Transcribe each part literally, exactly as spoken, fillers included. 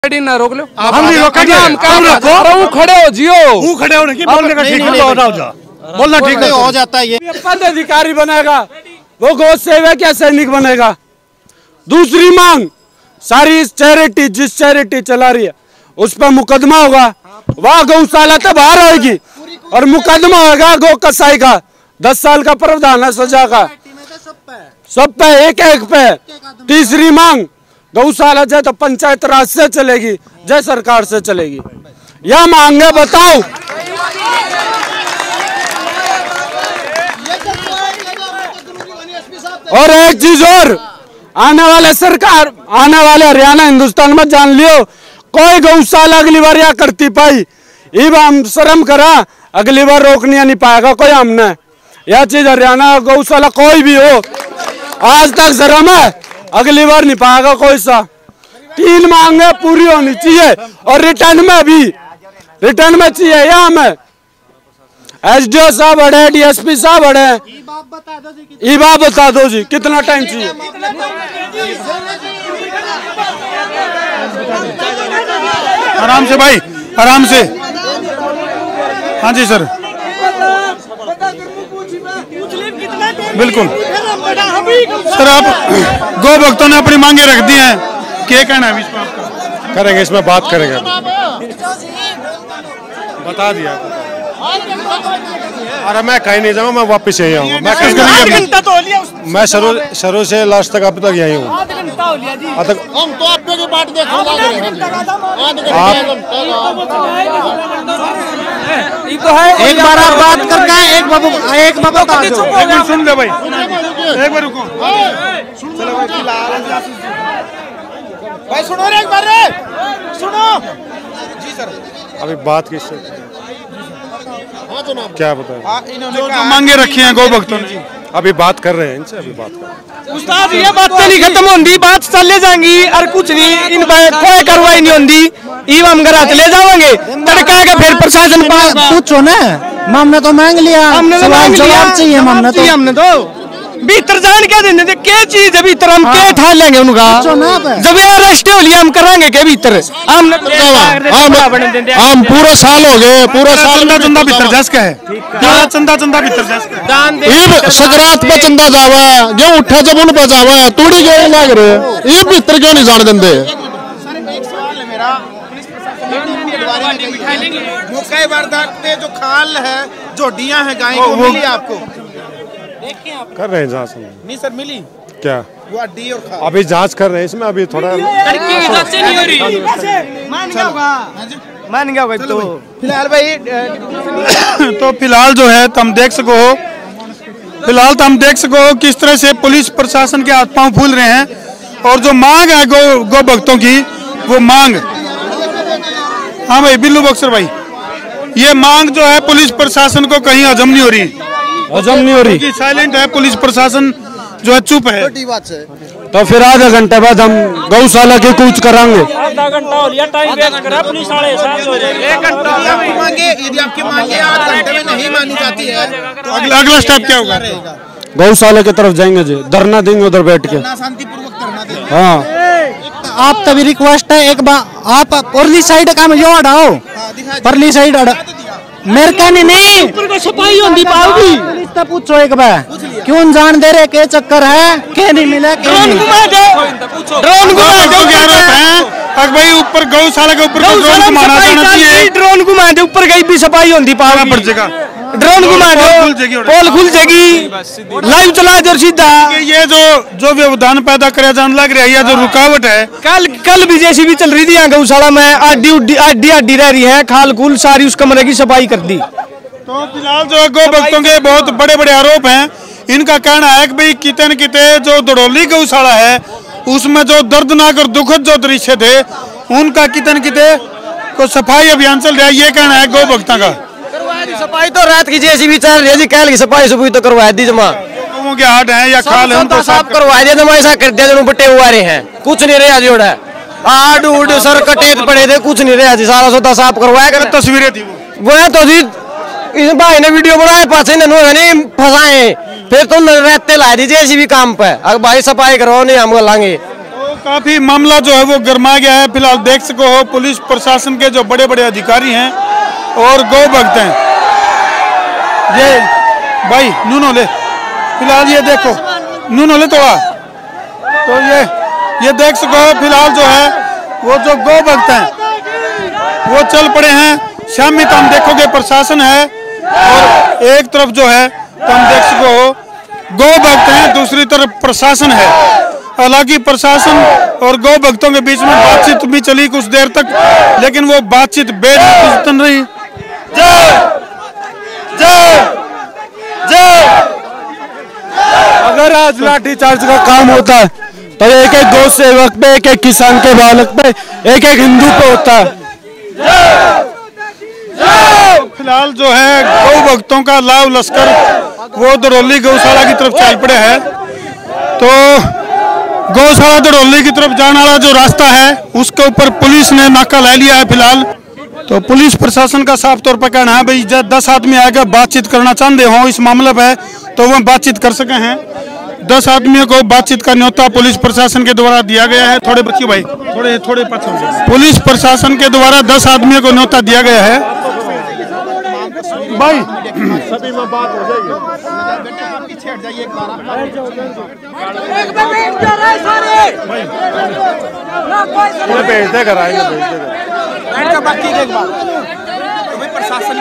ना रोक लो, हम नहीं रोकेंगे। हम काम रखो, वो खड़े हो जियो, वो खड़े होने की बोलने का ठीक है, बोलना ठीक हो जाता है। ये पद अधिकारी बनेगा वो गौ सेवक या सैनिक बनेगा। दूसरी मांग, सारी चैरिटी जिस चैरिटी चला रही है उस पर मुकदमा होगा, वह गौशाला तो बाहर आएगी और मुकदमा होगा गौ कसाई का, दस साल का प्रावधान है सजा का, सब पे एक एक पे। तीसरी मांग, गौशाला चाहे तो पंचायत राज से चलेगी, जय सरकार से चलेगी, यह मांगे बताओ। और एक चीज और, आने वाले सरकार आने वाले हरियाणा हिंदुस्तान में जान लियो, कोई गौशाला अगली बार या करती पाई इब हम शर्म करा, अगली बार रोकने नहीं पाएगा कोई हमने। यह चीज हरियाणा गौशाला कोई भी हो आज तक शर्म है, अगली बार नहीं पाएगा कोई सा। तीन मांगे पूरी होनी चाहिए और रिटर्न में भी, रिटर्न में चाहिए। यहाँ में एसडीओ साहब बड़े, डीएसपी साहब बड़े, ई बात बता दो जी कितना टाइम चाहिए। आराम से भाई, आराम से। हाँ जी सर, बिल्कुल सर। आप गौ भक्तों ने अपनी मांगे रख दी हैं, क्या कहना है इसमें आपका? करेंगे, इसमें बात करेंगे, बता दिया। अरे मैं कहीं नहीं जाऊंगा, मैं वापस यही आऊंगा। मैं किस करेंगे, मैं शुरू शुरू से लास्ट तक अब तक यही हूँ। हम तो आप की बात देख एक बार आप बात करके एक बाबू एक बाबू एक मिनट सुन ले भाई, एक बार रुको। चलो भाई सुनो रे, एक बार रे सुनो जी सर। अभी बात किससे, क्या बताएं? जो जो मांगे रखी हैं गौ भक्तों ने, अभी बात कर रहे हैं इनसे, अभी बात कर रहे हैं। उस्ताद ये बात नहीं खत्म होंगी, बात चले जाएंगी और कुछ नहीं, इन कोई कार्रवाई नहीं होंगी, ई हम घर चले जाएंगे तड़का के फिर प्रशासन पूछो ना। हमने तो मांग लिया, हमने तो मांग लिया, चाहिए हमने तो हमने तो भीतर जान क्या देने थे, क्या चीज है भीतर, हम क्या ठाल लेंगे उनका, जब ये अरेस्ट हो लिया हम कराएंगे क्या भीतर। हम हम पूरा साल हो गए, पूरा साल चंदा चंदा भीतर जस का है, चंदा चंदा भीतर जस का ईब सकरात पे चंदा जावा, जो उठा जब उन पे जावा, तूड़ी क्यों लाग रहे, ये भीतर क्यों नहीं जान देंगे। मुक्का वारदात पे जो खाल है, जोडियां हैं गाय को मिली आपको? कर रहे हैं जांच, नहीं सर मिली क्या वो अड्डी और खाल? अभी जांच कर रहे हैं इसमें, अभी थोड़ा मान गया भाई। तो फिलहाल भाई तो फिलहाल जो है तुम देख सको, फिलहाल तो हम देख सको किस तरह से पुलिस प्रशासन के हाथ पांव फूल रहे हैं और जो मांग है गौ गौ भक्तों की, वो मांग। हाँ भाई बिल्लू बक्सर भाई, ये मांग जो है पुलिस प्रशासन को कहीं हजम नहीं हो रही, हजम नहीं हो रही, साइलेंट है पुलिस प्रशासन, जो है चुप है। तो फिर आधा घंटे बाद हम गौशाला की कूच कराएंगे। आधा घंटा हो लिया, टाइम वेस्ट करा, पुलिस साढ़े सात हो जाएगी, एक घंटा। आपकी मांगे, यदि आपकी मांगे आठ घंटे में नहीं मानी जाती है तो अगला अगला स्टेप क्या होगा? गौशाला की तरफ जाएंगे जी, धरना देंगे उधर बैठ के। शांतिपूर्वक धरना देंगे। हाँ आप तभी रिक्वेस्ट है, एक बार आप परली साइड का यो हटाओ, परली साइड हटा, मेरे कहने नहीं ऊपर को सफाई होती पाओगी। पुलिस तो पूछो एक बार, क्यों जान दे रहे, के चक्कर है, के नहीं मिला, ड्रोन घुमा दो, ड्रोन घुमा दो भाई, ऊपर गौशाला के ऊपर ड्रोन घुमाना चाहिए, ड्रोन घुमा दे, ऊपर कहीं भी सफाई होती पाओगी, पड़ जाएगा ड्रोन घुमा दो, पोल खुल जाएगी, लाइव चला दो सीधा। ये जो जो व्यवधान पैदा करे जान लग रहा है, ये जो रुकावट है, कल कल भी जैसी भी चल रही थी यहाँ गौशाला में, आडी उड्डी आडी आडी रह रही है, खाल खूल सारी उस कमरे की सफाई कर दी। तो फिलहाल जो है गौ भक्तों के बहुत बड़े बड़े आरोप हैं। इनका कहना है कि भाई किते न किते जो दड़ोली गौशाला है उसमें जो दर्दनाक और दुखद जो दृश्य थे उनका किते न किते को सफाई अभियान चल रहा है, ये कहना है गौ भक्तों का। सफाई तो रात की जैसी भी चल रही है जी, कल की सफाई सुबह तो करवा दी जमा, लोगों के हाथ हैं या खाल है उनको साफ करवा दिया जमा, ऐसा कर दिया जो बटे हुए हैं, कुछ नहीं रहा जोड़ा, आड़ उड़ सर कटे पड़े थे, कुछ नहीं रहा जी, सारा सौदा साफ करवाया। तस्वीरें थी वो है तो जी इस भाई ने वीडियो बनाया, पासे नहीं फंसाए, फिर तो रहते ला दीजिए इसी भी काम पे, अगर भाई सफाई करवाओ नहीं हम लाएंगे। काफी मामला जो है वो गर्मा गया है। फिलहाल देख सको हो पुलिस प्रशासन के जो बड़े बड़े अधिकारी हैं और गौ भक्त हैं, ये भाई नूनो ले, फिलहाल ये देखो नूनो ले थोड़ा, तो ये ये देख सको हो फिलहाल जो है वो जो गौ भक्त हैं वो चल पड़े हैं। शामी तुम देखोगे प्रशासन है और एक तरफ जो है तुम देख सको हो गौ भक्त हैं, दूसरी तरफ प्रशासन है। हालांकि प्रशासन और गौ भक्तों के बीच में बातचीत भी चली कुछ देर तक, लेकिन वो बातचीत बेनतीजा रही। जय जय जय। अगर आज लाठी चार्ज का काम होता है तो एक एक गौ सेवक पे, एक एक किसान के बालक पे, एक एक हिंदू पे होता है। फिलहाल जो है गौ भक्तों का लाव लश्कर वो दरौली गौशाला की तरफ चल पड़े है। तो गौशाला दरौली की तरफ जाने वाला जो रास्ता है उसके ऊपर पुलिस ने नाका ले लिया है। फिलहाल तो पुलिस प्रशासन का साफ तौर पर कहना है भाई जब दस आदमी आएगा बातचीत करना चाहते हो इस मामले पे तो वह बातचीत कर सके हैं। दस आदमियों को बातचीत का न्योता पुलिस प्रशासन के द्वारा दिया गया है। थोड़े बच्चे भाई थोड़े थोड़े पुलिस प्रशासन के द्वारा दस आदमियों को न्योता दिया गया है भाई। सभी में बात हो जाएगी। भेज दे घर आएंगे, भेज देगा। बाकी एक बात तो भाई प्रशासन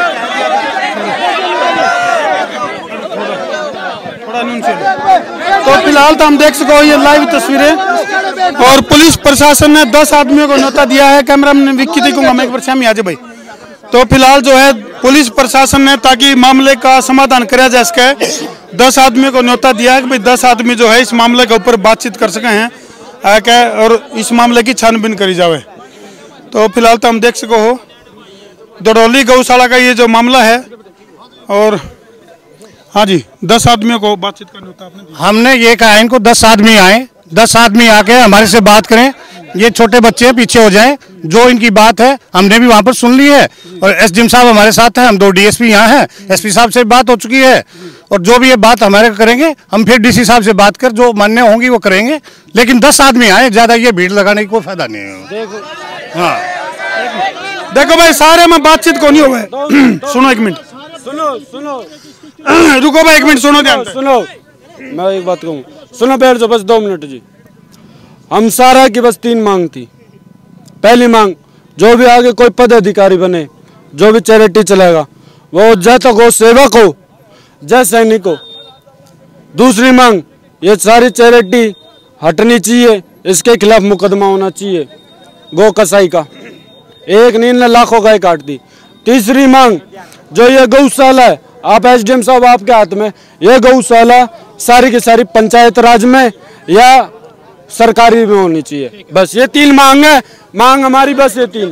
तो फिलहाल तो हम देख सको ये लाइव तस्वीरें और पुलिस प्रशासन ने दस आदमियों को न्योता दिया है। कैमरा मैन विक्की दिखूंगा मैं एक बार शामी आ जाए भाई। तो फिलहाल जो है पुलिस प्रशासन ने ताकि मामले का समाधान किया जा सके दस आदमियों को न्योता दिया है कि भाई दस आदमी जो है इस मामले के ऊपर बातचीत कर सके हैं क्या और इस मामले की छानबीन करी जावे। तो फिलहाल तो हम देख सको हो दरौली गौशाला का ये जो मामला है और हाँ जी दस आदमियों को बातचीत करनी होता है। आपने हमने ये कहा है इनको दस आदमी आए, दस आदमी आके हमारे से बात करें। ये छोटे बच्चे हैं पीछे हो जाएं, जो इनकी बात है हमने भी वहां पर सुन ली है और एसडीएम साहब हमारे साथ हैं, हम दो डीएसपी यहाँ हैं, एसपी साहब से बात हो चुकी है और जो भी ये बात हमारे करेंगे हम फिर डीसी साहब से बात कर जो मान्य होंगी वो करेंगे। लेकिन दस आदमी आए, ज्यादा ये भीड़ लगाने की कोई फायदा नहीं है। हाँ देखो भाई सारे में बातचीत को नहीं हुआ। सुनो एक मिनट, सुनो सुनो रुको भाई एक मिनट सुनो ध्यान सुनो, मैं एक बात कहूँ, सुनो बैठ जाओ बस दो मिनट जी। हम सारा की बस तीन मांग थी। पहली मांग जो भी आगे कोई पद अधिकारी बने, जो भी चैरिटी चलेगा वो जय तो गौ सेवक हो, जय सैनिक हो। दूसरी मांग ये सारी चैरिटी हटनी चाहिए, इसके खिलाफ मुकदमा होना चाहिए गौ कसाई का। एक नींद ने लाखों गाय काट दी। तीसरी मांग जो ये गौशाला है, आप एसडीएम साहब आपके हाथ में, ये गौशाला सारी की सारी पंचायत राज में या सरकारी में होनी चाहिए। बस ये तीन मांग है, मांग हमारी बस ये तीन।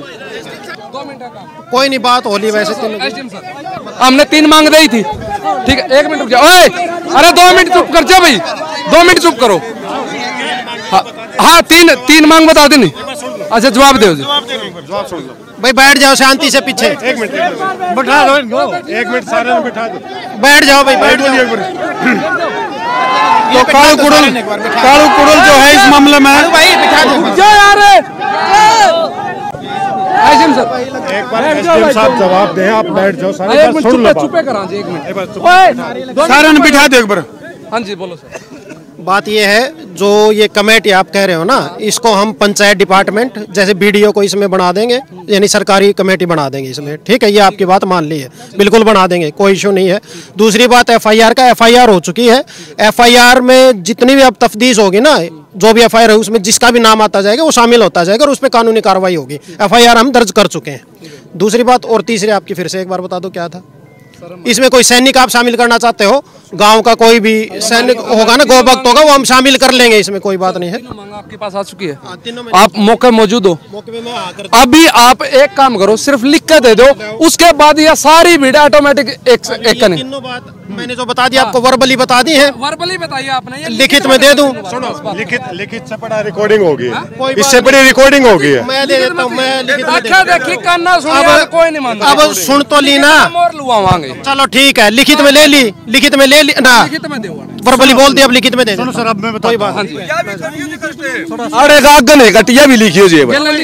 कोई नहीं बात होली वैसे हमने तीन मांग दी थी। ठीक है एक मिनट रुक जाओ। ओए अरे दो मिनट चुप कर जाओ भाई, दो मिनट चुप करो। हाँ, हाँ तीन तीन मांग बता देनी। अच्छा जवाब दो भाई, बैठ जाओ शांति से पीछे। एक मिनट बैठा दो, एक मिनट सारे में बैठा दो। बैठ जाओ भाई, बैठ जाओ। तो कालू कुड़ल कालू कुड़ल जो है इस मामले में भाई बिठा दो। जो यार एसडीएम सर एक बार एसडीएम साहब जवाब दें, आप बैठ जाओ सारे। एक मिनट चुप चुप करा जी, एक मिनट सारे ने बिठा दो एक बार। हाँ जी बोलो सर। बात ये है जो ये कमेटी आप कह रहे हो ना, इसको हम पंचायत डिपार्टमेंट जैसे बीडीओ को इसमें बना देंगे, यानी सरकारी कमेटी बना देंगे इसमें। ठीक है, ये आपकी बात मान ली है, बिल्कुल बना देंगे, कोई इशू नहीं है। दूसरी बात एफआईआर का, एफआईआर हो चुकी है। एफआईआर में जितनी भी अब तफ्तीश होगी ना, जो भी एफआईआर है उसमें जिसका भी नाम आता जाएगा वो शामिल होता जाएगा और उस पर कानूनी कार्रवाई होगी। एफआईआर हम दर्ज कर चुके हैं। दूसरी बात और तीसरी आपकी फिर से एक बार बता दो क्या था इसमें? कोई सैनिक आप शामिल करना चाहते हो, गांव का कोई भी सैनिक होगा ना, गौ भक्त होगा, वो हम शामिल कर लेंगे, इसमें कोई बात नहीं है। आपके पास आ चुकी है, आप मौके मौजूद हो। अभी आप एक काम करो, सिर्फ लिख के दे दो, उसके बाद यह सारी भीड़ ऑटोमेटिक एक एक तीनों बात मैंने जो बता दिया आपको वर्बली बता दी है। वर्बली बताइए आपने, ये लिखित में दे दूं? लिखित लिखित से बड़ा रिकॉर्डिंग होगी, इससे बड़ी रिकॉर्डिंग होगी। मैं दे देता हूँ, मैं लिखित में देखा देखी करना सुनिए, कोई नहीं मानता। अब सुन तो ली ना, लुआवांगे। चलो ठीक है, लिखित में ले ली, लिखित में ले ली ना, लिखित में दे वर्बली बोल दिया, अब लिखित में दे दो। सर अब मैं बता कोई बात अरे कागन है कटिया भी लिखी हो जी,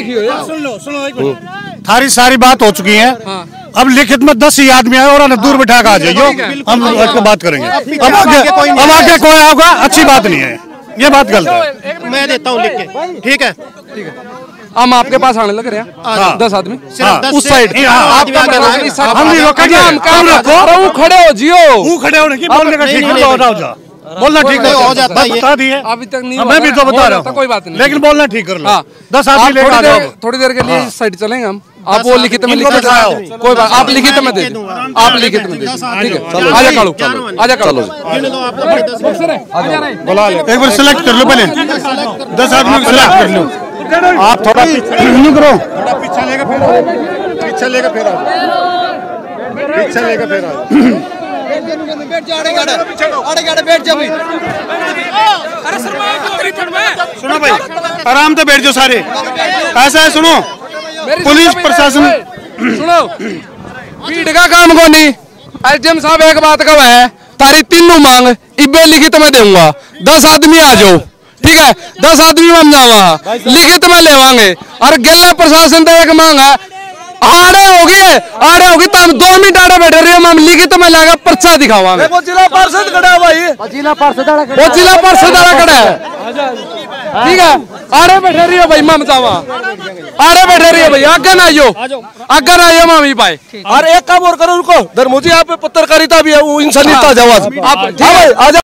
थारी सारी बात हो चुकी है। अब लिखित में दस ही आदमी आए और दूर बिठा के आ जाइयो, हम उसको बात करेंगे। अब आगे अब आगे कोई होगा, अच्छी बात नहीं है, ये बात गलत है। मैं देता हूँ लिख के, ठीक है ठीक है। हम आपके पास आने लग रहे हैं दस आदमी उस साइड, हम नहीं रोकेंगे, हम काम रखो, खड़े हो जियो, खड़े हो नहीं बोलने का ठीक है, बोलना ठीक हो जाता है, बता दिए अभी तक नहीं, मैं भी तो बता रहा हूँ, कोई बात नहीं, लेकिन बोलना ठीक कर लो। हाँ। दस आदमी लेकर आ जाओ, थोड़ी देर के लिए साइड चलेंगे हम, आप वो लिखित में लिख के कोई बात, आप लिखित में दे दो, आप लिखित में दे दो, ठीक है। आजा कालू, आजा कालू, बुला ले, एक बार सिलेक्ट कर लो, पहले दस आदमी सिलेक्ट कर लो। आप थोड़ा नहीं करो, थोड़ा पीछे लेकर फिर आओ, पीछे लेकर फिर आओ, पीछे लेकर फिर आओ। सुनो भाई, आराम से बैठ जाओ सारे। ऐसा है, सुनो पुलिस प्रशासन, सुनो भीड़ का काम को नहीं। एसडीएम साहब एक बात का है, तारी तीनों मांग इबे लिखित में दूंगा, दस आदमी आ जाओ, ठीक है, दस आदमी हम जावा लिखित में लेवांगे। और गेला प्रशासन तो एक मांग है, आड़े होगी आड़े होगी तो हम दो मिनट आड़े बैठे रहे, हम लिखित में लागा पर्चा दिखावांगे। वो जिला पार्षद खड़ा है भाई, वो जिला पार्षद खड़ा है, ठीक है, आड़े बैठे रही हो भाई, मम जावा आड़े बैठे रही हो भाई, आगे ना आइयो, आगे ना आइयो मामी भाई। और एक काम और करो, उनको धर्मोजी यहाँ पे पत्रकारिता भी है, वो इंसानियत जावा आप, आ जाओ।